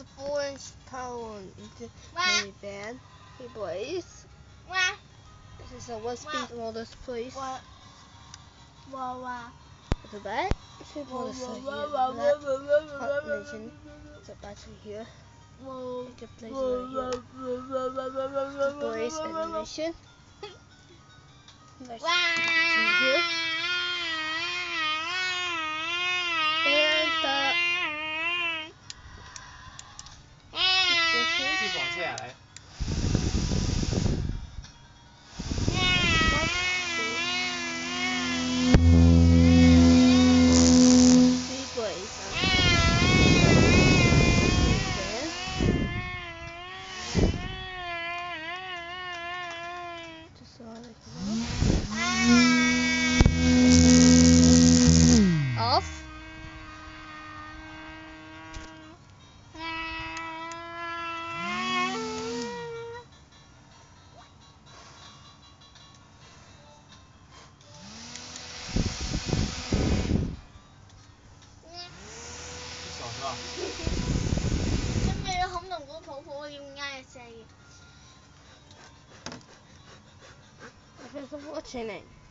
orange power into minivan. Hey boys. This is a one-speed models place. At the back, see models are here. Hot legend. It's a battery here. It's a place right here. The boys animation. Let's see here. And off. Thanks for watching it.